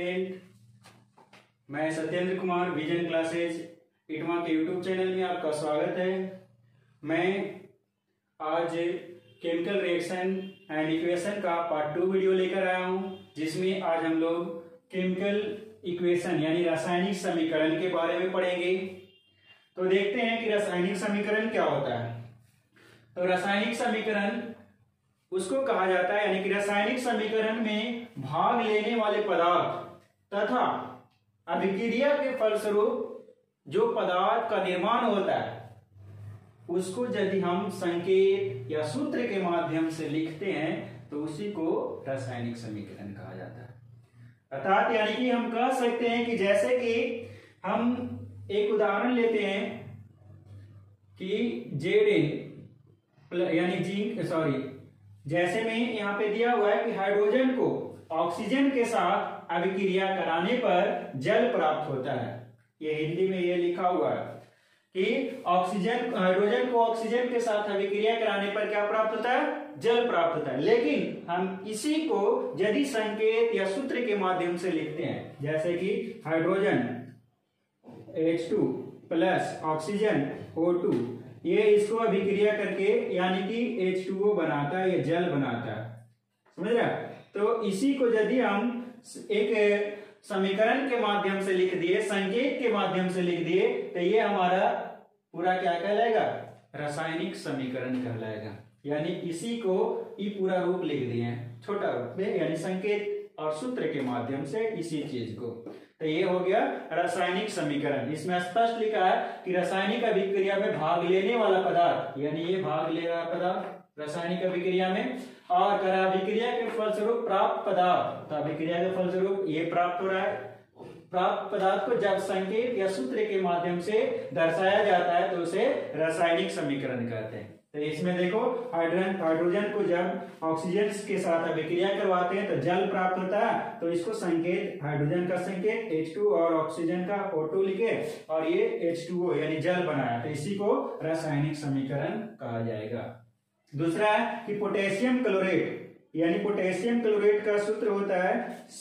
मैं Satyendra Kumar vision classes Itwa के YouTube channel में आपका स्वागत है। मैं आज केमिकल रिएक्शन एंड इक्वेशन का पार्ट 2 वीडियो लेकर आया हूं, जिसमें आज हम लोग केमिकल इक्वेशन यानी रासायनिक समीकरण के बारे में पढ़ेंगे। तो देखते हैं कि रासायनिक समीकरण क्या होता है। तो रासायनिक समीकरण उसको कहा जाता है, यानी कि रासायनिक समीकरण में भाग लेने वाले पदार्थ तथा अभिक्रिया के फलस्वरूप जो पदार्थ का निर्माण होता है उसको यदि हम संकेत या सूत्र के माध्यम से लिखते हैं तो उसी को रासायनिक समीकरण कहा जाता है। अर्थात यानी कि हम कह सकते हैं कि जैसे कि हम एक उदाहरण लेते हैं कि Zn यानी जैसे में यहाँ पे दिया हुआ है कि हाइड्रोजन को ऑक्सीजन के साथ अभिक्रिया कराने पर जल प्राप्त होता है। ये हिंदी में ये लिखा हुआ है कि हाइड्रोजन को ऑक्सीजन के साथ अभिक्रिया कराने पर क्या प्राप्त होता है? जल प्राप्त होता है। लेकिन हम इसी को यदि संकेत या सूत्र के माध्यम से लिखते हैं, जैसे कि hydrogen H2 plus oxygen O2, ये इसको अभिक्रिया करके यानी कि H2O बनाता है, ये जल बनाता है। समझ रहे? तो इसी को यदि हम एक समीकरण के माध्यम से लिख दिए, संकेत के माध्यम से लिख दिए, तो ये हमारा पूरा क्या कहलाएगा? रासायनिक समीकरण कहलाएगा। यानी इसी को ये पूरा रूप लिख दिए हैं, छोटा रूप में, यानी संकेत और सूत्र के माध्यम से इसी चीज को। तो ये हो गया रासायनिक समीकरण। इसमें स्पष्ट लिखा है कि रासायनिक अभिक्रिया में भाग लेने वाला पदार्थ, यानी ये भाग ले रहा पदार्थ रासायनिक अभिक्रिया में, और अभिक्रिया के फलस्वरूप प्राप्त पदार्थ, तो अभिक्रिया के फलस्वरूप ये प्राप्त हो रहा है। प्राप्त पदार्थ को जब संकेत या सूत्र के माध्यम से दर्शाया जाता है तो उसे रासायनिक समीकरण कहते हैं। तो इसमें देखो हाइड्रोजन को जब ऑक्सीजन के साथ अभिक्रिया करवाते हैं तो जल प्राप्त होता है। तो इसको संकेत, हाइड्रोजन का संकेत H2 और ऑक्सीजन का O2 लिखे और ये H2O यानी जल बनाया, तो इसी को रासायनिक समीकरण कहा जाएगा। दूसरा है कि पोटेशियम क्लोरेट, यानी पोटेशियम क्लोरेट का सूत्र होता है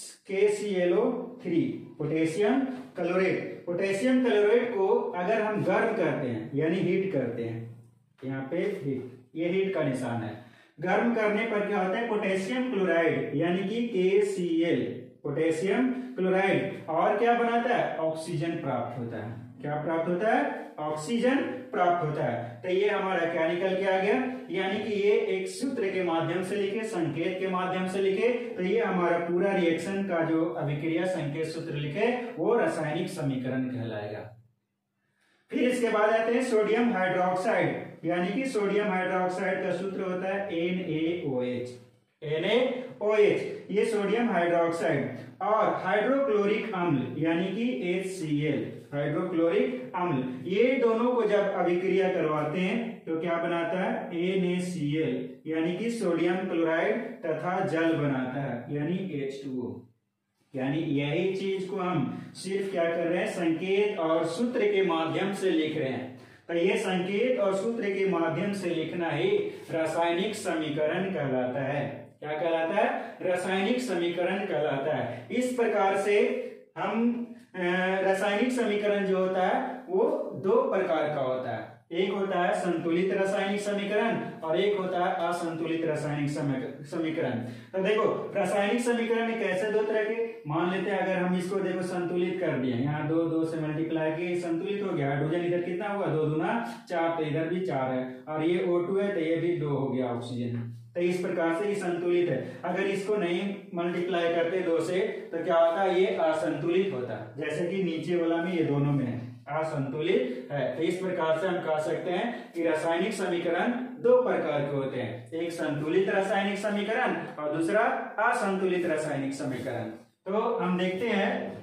KClO3। Potassium chlorate, potassium chlorate को अगर हम गर्म करते हैं यानी हीट करते हैं, यहाँ पे हीट, ये हीट का निशान है। गर्म करने पर क्या होता है? पोटेशियम क्लोराइड यानी कि KCl, पोटेशियम क्लोराइड, और क्या बनाता है? ऑक्सीजन प्राप्त होता है। क्या प्राप्त होता है? ऑक्सीजन प्राप्त होता है। तो ये हमारा क्या निकल के आ गया? यानी कि ये एक सूत्र के माध्यम से लिखे, संकेत के माध्यम से लिखे, तो ये हमारा पूरा रिएक्शन का जो अभिक्रिया संकेत सूत्र लिखे वो रासायनिक समीकरण कहलाएगा। फिर इसके बाद आते हैं सोडियम हाइड्रोक्साइड, यानी कि सोडियम हाइड्रोक्साइड का सूत्र होता है NaOH। NaOH ये सोडियम हाइड्रोक्साइड, और हाइड्रोक्लोरिक अम्ल यानी कि HCl, हाइड्रोक्लोरिक अम्ल, ये दोनों को जब अभिक्रिया करवाते हैं तो क्या बनाता है? NaCl यानी कि सोडियम क्लोराइड तथा जल बनाता है, यानी H2O। यानी यही चीज को हम सिर्फ क्या कर रहे हैं? संकेत और सूत्र के माध्यम से लिख रहे हैं। तो ये संकेत और सूत्र के माध्यम से लिखना ही रासायनिक समीकरण कहलाता है। क्या कहलाता है? रासायनिक समीकरण कहलाता है। इस प्रकार से हम रासायनिक समीकरण जो होता है वो दो प्रकार का होता है। एक होता है संतुलित रासायनिक समीकरण और एक होता है असंतुलित रासायनिक समीकरण। तो देखो रासायनिक समीकरण कैसे दो तरह के, मान लेते हैं अगर हम इसको देखो संतुलित कर दिए, यहाँ 2 से मल्टीप्लाई किए, संतुलित हो गया। हाइड्रोजन इधर कितना हुआ? 2 दूना 4, तो इधर भी 4 है, और ये O2 है तो ये भी 2 हो गया ऑक्सीजन। तो इस प्रकार से ये संतुलित है। अगर इसको नहीं मल्टीप्लाई करते 2 से तो क्या होता है? ये असंतुलित होता है, जैसे कि नीचे वाला में ये दोनों में है, असंतुलित है। तो इस प्रकार से हम कह सकते हैं कि रासायनिक समीकरण 2 प्रकार के होते हैं, एक संतुलित रासायनिक समीकरण और दूसरा असंतुलित रासायनिक समीकरण। तो हम देखते हैं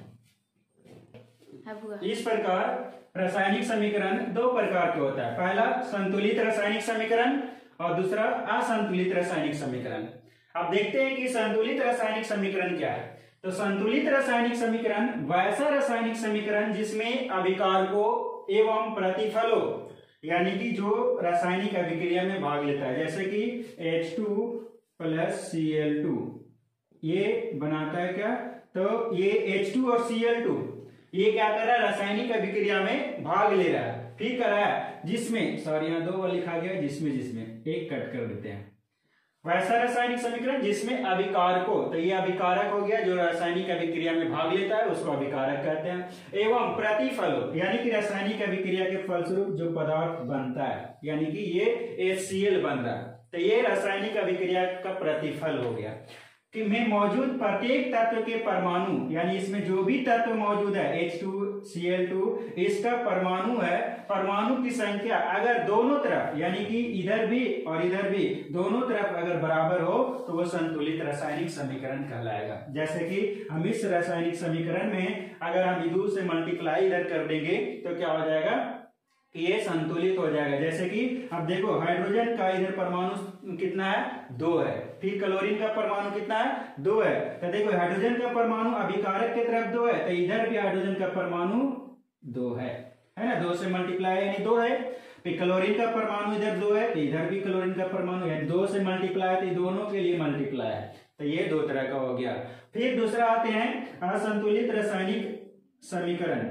इस प्रकार रासायनिक समीकरण 2 प्रकार के होता है। पहला संतुलित रासायनिक समीकरण और दूसरा असंतुलित रासायनिक समीकरण। अब देखते हैं कि संतुलित रासायनिक समीकरण क्या है। तो संतुलित रासायनिक समीकरण वैसा रासायनिक समीकरण जिसमें अभिकारकों एवं प्रतिफलों, यानी कि जो रासायनिक अभिक्रिया में भाग लेता है, जैसे कि H2 प्लस Cl2 ये बनाता है क्या, तो ये H2 और Cl2 ये क्या कर रहा है, रासायनिक अभिक्रिया में भाग ले रहा है, फिर कर रहा है जिसमें, सॉरी यहाँ 2 बार लिखा गया, जिसमें एक कट कर देते हैं। वैसा रासायनिक समीकरण जिसमें अभिकारको, तो ये अभिकारक हो गया, जो रासायनिक अभिक्रिया में भाग लेता है उसको अभिकारक कहते हैं। एवं प्रतिफल यानी कि रासायनिक अभिक्रिया के फलस्वरूप जो पदार्थ बनता है, यानी कि ये HCl बन रहा है, तो ये रासायनिक अभिक्रिया का प्रतिफल हो गया कि में मौजूद प्रत्येक तत्व के परमाणु, यानी इसमें जो भी तत्व मौजूद है H2Cl2 इसका परमाणु है, परमाणु की संख्या अगर दोनों तरफ यानी कि इधर भी और इधर भी दोनों तरफ अगर बराबर हो तो वो संतुलित रासायनिक समीकरण कहलाएगा। जैसे कि हम इस रासायनिक समीकरण में अगर हम इधर से मल्टीप्लाई इधर कर देंगे तो क्या हो जाएगा, ये संतुलित हो जाएगा। जैसे कि अब देखो हाइड्रोजन का इधर परमाणु कितना है, 2 है, फिर क्लोरीन का परमाणु कितना है, 2 है, तो देखो हाइड्रोजन का परमाणु अभिकारक की तरफ 2 है, तो इधर भी हाइड्रोजन का परमाणु 2 है ना, 2 से मल्टीप्लाई यानी 2 है। फिर क्लोरीन का परमाणु इधर 2 है, तो इधर भी क्लोरीन का परमाणु यानी 2 से मल्टीप्लाई, तो दोनों के लिए मल्टीप्लाई है, तो ये 2 तरह का हो गया। फिर दूसरा आते हैं असंतुलित रासायनिक समीकरण,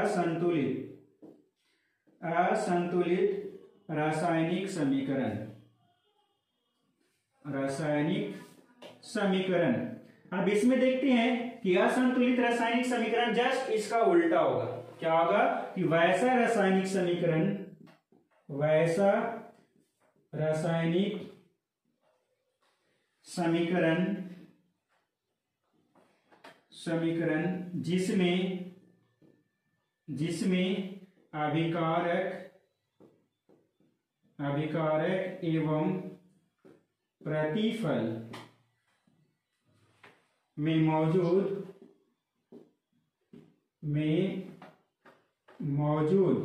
असंतुलित रासायनिक समीकरण। अब इसमें देखते हैं कि असंतुलित रासायनिक समीकरण जस्ट इसका उल्टा होगा। क्या होगा कि वैसा रासायनिक समीकरण जिसमें अभिकारक एवं प्रतिफल में मौजूद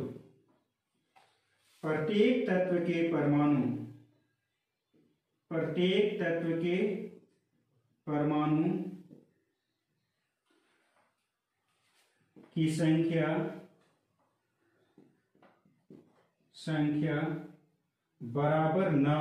प्रत्येक तत्व के परमाणु की संख्या बराबर न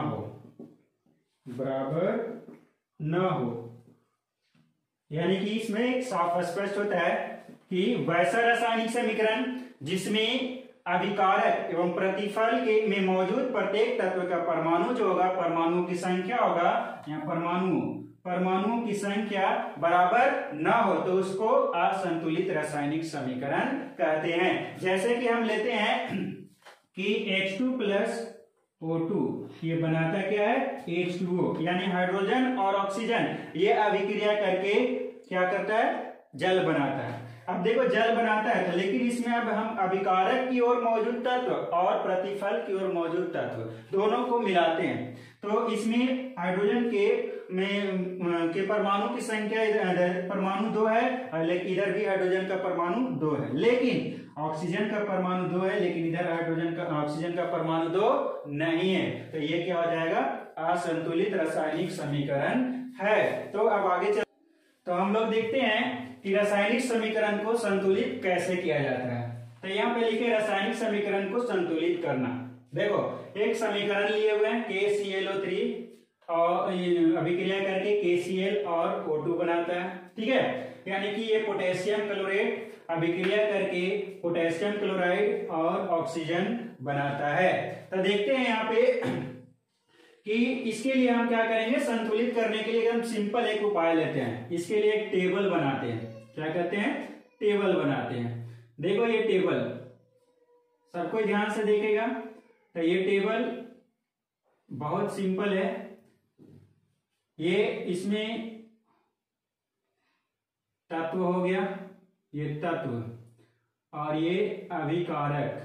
हो, यानी कि इसमें एक साफ स्पष्ट होता है कि वैसा रासायनिक समीकरण जिसमें अभिकारक एवं प्रतिफल के में मौजूद प्रत्येक तत्व का परमाणु जो होगा, परमाणुओं की संख्या होगा, यहाँ परमाणुओं की संख्या बराबर न हो तो उसको असंतुलित रासायनिक समीकरण कहते हैं। जैसे कि हम लेते हैं कि H2 प्लस O2 ये बनाता क्या है, H2O, यानी हाइड्रोजन और ऑक्सीजन ये अभिक्रिया करके क्या करता है, जल बनाता है। अब देखो जल बनाता है, लेकिन इसमें अब हम अभिकारक की ओर मौजूद तत्व और प्रतिफल की ओर मौजूद तत्व दोनों को मिलाते हैं, तो इसमें हाइड्रोजन के परमाणु की संख्या इधर परमाणु 2 है, लेकिन इधर भी हाइड्रोजन का परमाणु 2 है, लेकिन ऑक्सीजन का परमाणु 2 है, लेकिन इधर ऑक्सीजन का परमाणु 2 नहीं है, तो ये क्या हो जाएगा, असंतुलित रासायनिक समीकरण है। तो अब आगे चल, तो हम लोग देखते हैं कि रासायनिक समीकरण को संतुलित कैसे किया जाता है। तो यहाँ पे लिखे रासायनिक समीकरण को संतुलित करना। देखो एक समीकरण लिए हुए हैं KClO3 और अभिक्रिया करके KCl और O2 बनाता है, ठीक है, यानी कि ये पोटेशियम क्लोरेट अभिक्रिया करके पोटेशियम क्लोराइड और ऑक्सीजन बनाता है। तो देखते हैं यहाँ पे कि इसके लिए हम क्या करेंगे, संतुलित करने के लिए एकदम सिंपल एक उपाय लेते हैं। इसके लिए एक टेबल बनाते हैं, क्या कहते हैं, टेबल बनाते हैं। देखो ये टेबल सबको ध्यान से देखेगा, तो ये टेबल बहुत सिंपल है। ये इसमें तत्व हो गया, ये तत्व, और ये अभिकारक,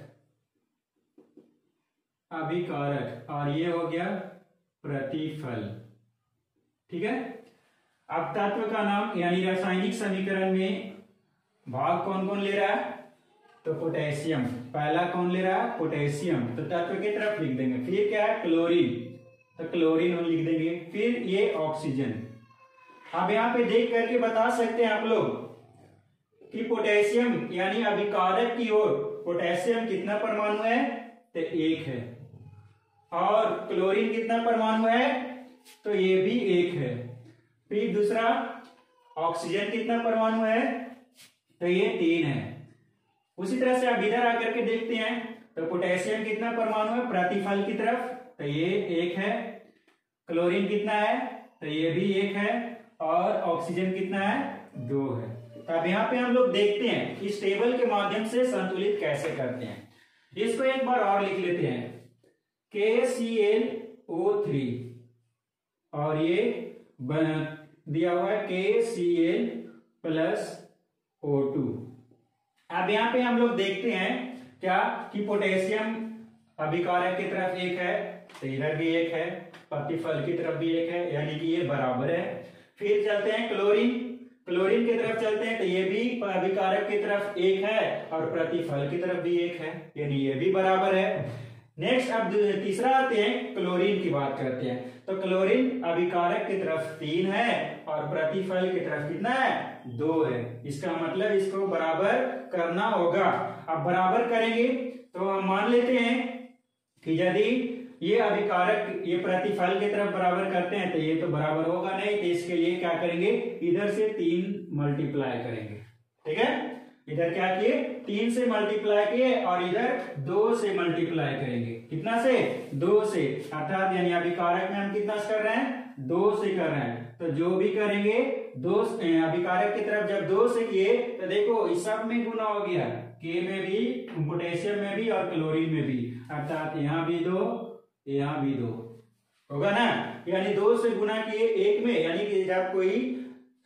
और ये हो गया प्रतिफल, ठीक है। अब तत्व का नाम यानी रासायनिक समीकरण में भाग कौन कौन ले रहा है, तो पोटेशियम, पहला कौन ले रहा है, पोटेशियम, तो तत्व की तरफ लिख देंगे। फिर क्या है, क्लोरीन, तो क्लोरीन हम लिख देंगे। फिर ये ऑक्सीजन। अब यहाँ पे देख करके बता सकते हैं आप लोग कि पोटेशियम यानी अभिकारक की ओर पोटेशियम कितना परमाणु है, तो 1 है, और क्लोरीन कितना परमाणु है, तो ये भी 1 है। फिर दूसरा ऑक्सीजन कितना परमाणु है, तो ये 3 है। उसी तरह से आप इधर आकर के देखते हैं तो पोटेशियम कितना परमाणु है प्रतिफल की तरफ, तो ये 1 है। क्लोरीन कितना है, तो ये भी 1 है। और ऑक्सीजन कितना है, 2 है। तो अब यहाँ पे हम लोग देखते हैं इस टेबल के माध्यम से संतुलित कैसे करते हैं। इसको एक बार और लिख लेते हैं, KClO3 और ये दिया हुआ है KCl प्लस O2। अब यहाँ पे हम लोग देखते हैं क्या कि पोटेशियम अभिकारक की तरफ 1 है, तो इधर भी 1 है, प्रतिफल की तरफ भी 1 है, यानी कि ये बराबर है। फिर चलते हैं क्लोरीन की तरफ चलते हैं, तो ये भी अभिकारक की तरफ 1 है और प्रतिफल की तरफ भी 1 है, यानी ये भी बराबर है। नेक्स्ट अब तीसरा आते हैं, क्लोरीन की बात करते हैं। तो क्लोरीन अभिकारक की तरफ 3 है और प्रतिफल की तरफ कितना है, 2 है। इसका मतलब इसको बराबर करना होगा। अब बराबर करेंगे तो हम मान लेते हैं कि यदि ये अभिकारक ये प्रतिफल की तरफ बराबर करते हैं तो ये तो बराबर होगा नहीं, तो इसके लिए क्या करेंगे, इधर से 3 मल्टीप्लाई करेंगे। ठीक है, इधर क्या किए, 3 से मल्टीप्लाई किए और इधर 2 से मल्टीप्लाई करेंगे। कितना से, 2 से, अर्थात यानी अभिकारक में हम कितना कर रहे हैं, 2 से कर रहे हैं। तो जो भी करेंगे 2 अभिकारक की तरफ जब 2 से किए तो देखो इस सब में गुना हो गया, के में भी, पोटेशियम में भी और क्लोरीन में भी, अर्थात यहाँ भी 2 यहाँ भी 2 होगा ना। यानी 2 से गुना किए 1 में, यानी कि जब कोई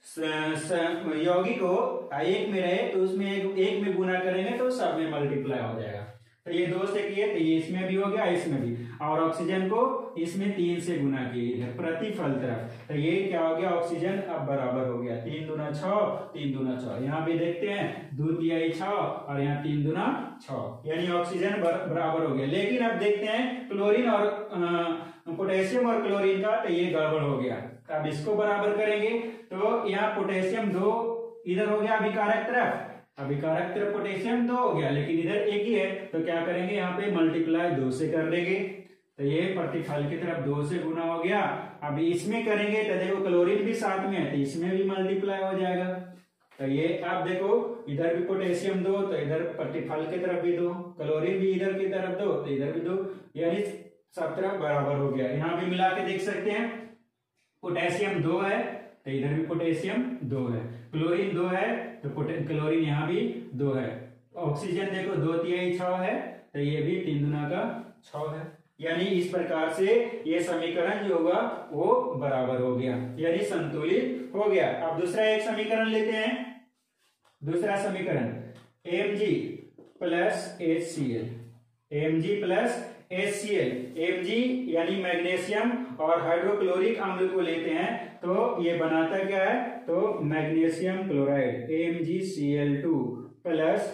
यौगिक हो 1 में रहे तो उसमें एक में गुना करेंगे तो सब में मल्टीप्लाई हो जाएगा। तो ये 2 से किए तो ये इसमें भी हो गया, इसमें भी, और ऑक्सीजन को इसमें 3 से गुना किए इधर प्रतिफल तरफ, तो ये क्या हो गया, ऑक्सीजन अब बराबर हो गया 3 दूना 6, 3 दूना 6। यहाँ भी देखते हैं 2 तिहाई 6 और यहाँ 3 दूना 6, यानी ऑक्सीजन बराबर हो गया। लेकिन अब देखते हैं क्लोरीन और पोटेशियम और क्लोरीन का, तो ये गड़बड़ हो गया। अब इसको बराबर करेंगे तो यहाँ पोटेशियम 2 इधर हो गया अभिकारक तरफ पोटेशियम 2 हो गया, लेकिन इधर 1 ही है, तो क्या करेंगे यहाँ पे मल्टीप्लाई 2 से कर देंगे, तो ये प्रतिफल की तरफ 2 से गुना हो गया। अब इसमें करेंगे तो देखो क्लोरीन भी साथ में है तो इसमें भी मल्टीप्लाई हो जाएगा। तो ये अब देखो इधर भी पोटेशियम 2 तो इधर प्रतिफल की तरफ भी 2, क्लोरीन भी इधर की तरफ 2 तो इधर भी 2, यानी सब तरफ बराबर हो गया। यहाँ भी मिला के देख सकते हैं, पोटेशियम 2 है तो इधर भी पोटेशियम 2 है, क्लोरीन 2 है तो क्लोरीन यहाँ भी 2 है, ऑक्सीजन देखो 2 तिहाई 6 है तो ये भी 3 दूना का 6 है। यानी इस प्रकार से ये समीकरण जो होगा वो बराबर हो गया, यानी संतुलित हो गया। अब दूसरा एक समीकरण लेते हैं, दूसरा समीकरण Mg plus HCl, Mg plus HCl, Mg यानी मैग्नीशियम और हाइड्रोक्लोरिक अम्ल को लेते हैं तो ये बनाता क्या है, तो magnesium chloride MgCl2 plus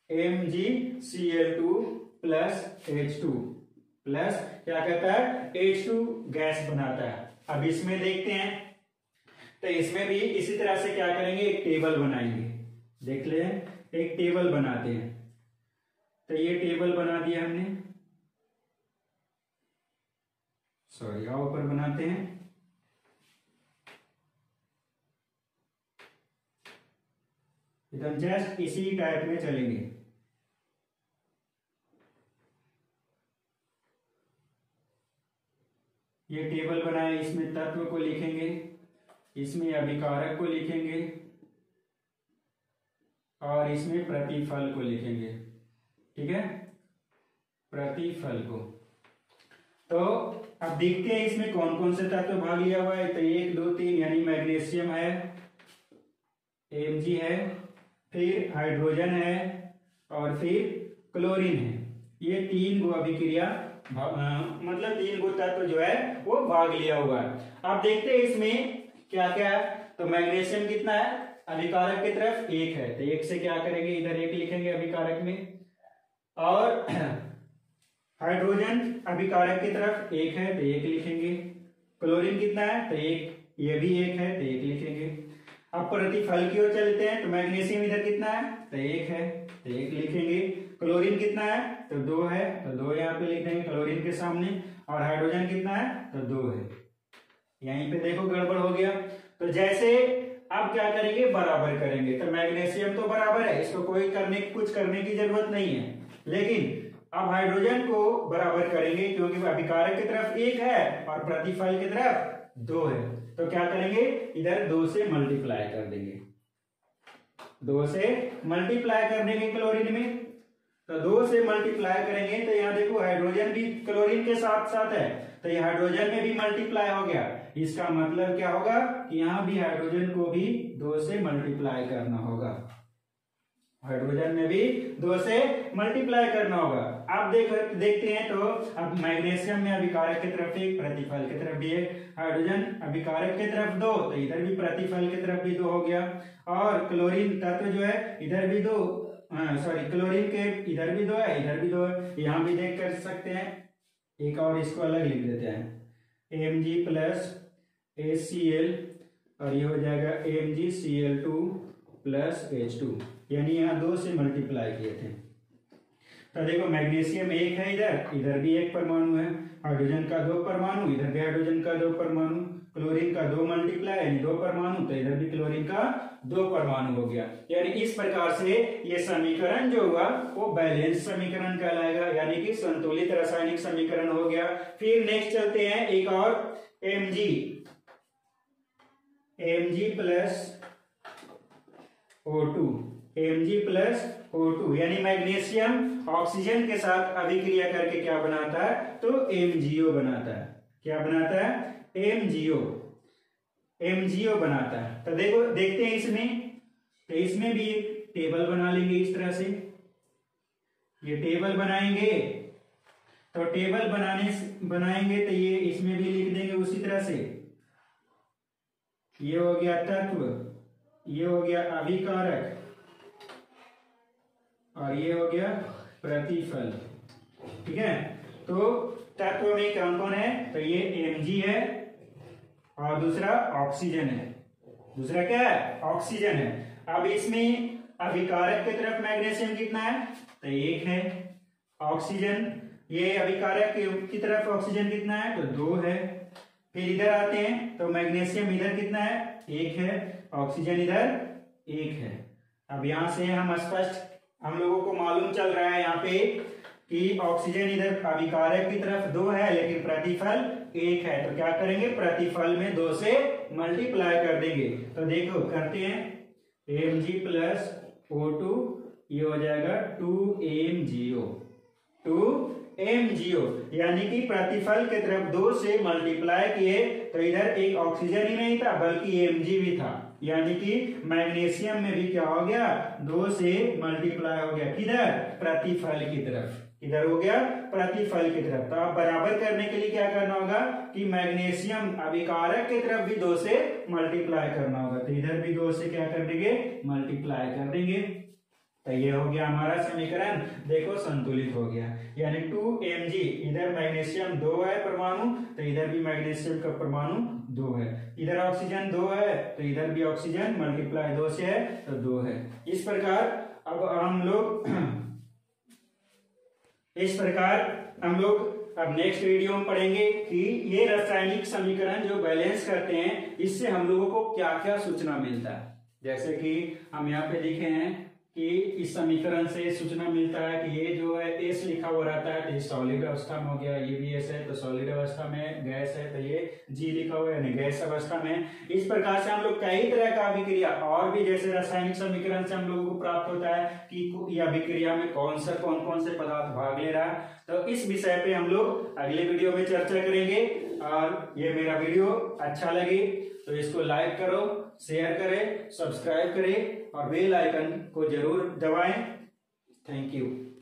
MgCl2 plus H2 plus क्या कहता है, H2 गैस बनाता है। अब इसमें देखते हैं तो इसमें भी इसी तरह से क्या करेंगे, एक टेबल बनाएंगे। देख ले, एक टेबल बनाते हैं, तो ये टेबल बना दिया हमने, सॉरी आओ ऊपर बनाते हैं। एकदम जस्ट इसी टाइप में चलेंगे। ये टेबल बनाए, इसमें तत्व को लिखेंगे, इसमें अभिकारक को लिखेंगे और इसमें प्रतिफल को लिखेंगे। ठीक है, प्रतिफल को। तो अब देखते हैं इसमें कौन कौन से तत्व भाग लिया हुआ है। तो 1 2 3 यानी मैग्नीशियम है, Mg है, फिर हाइड्रोजन है और फिर क्लोरीन है। ये 3 गो अभिक्रिया मतलब 3 गो तत्व जो है वो भाग लिया हुआ है। अब देखते हैं इसमें क्या क्या है। तो मैग्नीशियम कितना है, अभिकारक की तरफ 1 है, तो 1 से क्या करेंगे, इधर 1 लिखेंगे अभिकारक में, और हाइड्रोजन अभिकारक की तरफ 1 है तो 1 लिखेंगे। क्लोरीन कितना है, तो 1, ये भी 1 है तो 1 लिखेंगे। अब प्रतिफल की ओर चलते हैं, तो मैग्नीशियम इधर कितना है, तो 1 है तो 1 लिखेंगे। क्लोरीन कितना है, तो 2 है तो 2 यहाँ पे लिख देंगे क्लोरीन के सामने, और हाइड्रोजन कितना है, तो 2 है। यहीं पे देखो गड़बड़ हो गया। तो जैसे अब क्या करेंगे, बराबर करेंगे। तो मैग्नीशियम तो बराबर है, इसको कोई कुछ करने की जरूरत नहीं है, लेकिन अब हाइड्रोजन को बराबर करेंगे क्योंकि अभिकारक की तरफ 1 है और प्रतिफल की तरफ 2 है। तो क्या करेंगे, इधर 2 से मल्टीप्लाई कर देंगे, 2 से मल्टीप्लाई कर देंगे क्लोरीन में। तो 2 से मल्टीप्लाई करेंगे तो यहाँ देखो हाइड्रोजन भी क्लोरीन के साथ साथ है, तो ये हाइड्रोजन में भी मल्टीप्लाई हो गया। इसका मतलब क्या होगा कि यहाँ भी हाइड्रोजन को भी 2 से मल्टीप्लाई करना होगा, हाइड्रोजन में भी 2 से मल्टीप्लाई करना होगा। आप देखते हैं तो अब मैग्नीशियम में अभिकारक की तरफ 1, प्रतिफल की तरफ भी 1, हाइड्रोजन अभिकारक की तरफ 2, तो इधर भी प्रतिफल की तरफ भी 2 हो गया। और क्लोरीन तत्व जो है इधर भी 2, क्लोरीन के इधर भी 2 है, इधर भी 2 है। यहाँ भी देख कर सकते हैं, एक और इसको अलग लिख देते हैं, Mg प्लस HCl और ये हो जाएगा MgCl2 प्लस H2, यानी यहाँ 2 से मल्टीप्लाई किए थे। तो देखो मैग्नीशियम 1 है, इधर भी 1 परमाणु है, हाइड्रोजन का 2 परमाणु, इधर भी हाइड्रोजन का 2 परमाणु, क्लोरीन का 2 मल्टीप्लाई यानी 2 परमाणु, तो इधर भी क्लोरीन का 2 परमाणु हो गया। यानी इस प्रकार से ये समीकरण जो हुआ वो बैलेंस समीकरण कहलाएगा, यानी कि संतुलित रासायनिक समीकरण हो गया। फिर नेक्स्ट चलते हैं एक और, Mg प्लस O2 यानी मैग्नीशियम ऑक्सीजन के साथ अभिक्रिया करके क्या बनाता है, तो MgO बनाता है। क्या बनाता है, MgO बनाता है। तो देखो देखते हैं इसमें, तो इसमें भी एक टेबल बना लेंगे इस तरह से, ये टेबल बनाएंगे। तो टेबल बनाएंगे तो ये इसमें भी लिख देंगे उसी तरह से, ये हो गया तत्व, ये हो गया अभिकारक और ये हो गया प्रतिफल। ठीक है, तो तत्व में कौन कौन है, तो ये Mg है और दूसरा ऑक्सीजन है, दूसरा क्या है, ऑक्सीजन है। अब इसमें अभिकारक की तरफ मैग्नीशियम कितना है, तो 1 है, ऑक्सीजन ये अभिकारक की तरफ ऑक्सीजन कितना है, तो 2 है। फिर इधर आते हैं तो मैग्नीशियम इधर कितना है, 1 है, ऑक्सीजन इधर 1 है। अब यहां से हम लोगों को मालूम चल रहा है यहाँ पे कि ऑक्सीजन इधर अभिकारक की तरफ 2 है लेकिन प्रतिफल 1 है, तो क्या करेंगे, प्रतिफल में 2 से मल्टीप्लाई कर देंगे। तो देखो करते हैं, Mg प्लस O2 ये हो जाएगा 2MgO, यानी कि प्रतिफल की तरफ 2 से मल्टीप्लाई किए तो इधर एक ऑक्सीजन ही नहीं था बल्कि Mg भी था, यानी कि मैग्नीशियम में भी क्या हो गया, 2 से मल्टीप्लाई हो गया, किधर, प्रतिफल की तरफ, किधर हो गया, प्रतिफल की तरफ। तो आप बराबर करने के लिए क्या करना होगा कि मैग्नीशियम अभिकारक की तरफ भी 2 से मल्टीप्लाई करना होगा, तो इधर भी 2 से क्या कर देंगे, मल्टीप्लाई कर देंगे। तो ये हो गया हमारा समीकरण, देखो संतुलित हो गया, यानी 2Mg, इधर मैग्नीशियम 2 है परमाणु तो इधर भी मैग्नीशियम का परमाणु 2 है, इधर ऑक्सीजन 2 है तो इधर भी ऑक्सीजन मल्टीप्लाई 2 से है तो 2 है। इस प्रकार हम लोग अब नेक्स्ट वीडियो में पढ़ेंगे कि ये रासायनिक समीकरण जो बैलेंस करते हैं इससे हम लोगों को क्या क्या सूचना मिलता है। जैसे कि हम यहाँ पे देखे हैं कि इस समीकरण से सूचना मिलता है कि ये जो है एस लिखा हुआ रहता है तो ये सॉलिड अवस्था में हो गया, ये भी एस है तो सॉलिड अवस्था में, गैस है तो ये जी लिखा हुआ है यानी गैस अवस्था में। इस प्रकार से हम लोग कई तरह का अभिक्रिया और भी जैसे रासायनिक समीकरण से हम लोगों को प्राप्त होता है कि ये अभिक्रिया में कौन कौन से पदार्थ भाग ले रहा है। तो इस विषय पे हम लोग अगले वीडियो में चर्चा करेंगे। और ये मेरा वीडियो अच्छा लगे तो इसको लाइक करो, शेयर करें, सब्सक्राइब करें और बेल आइकन को जरूर दबाएं। Thank you.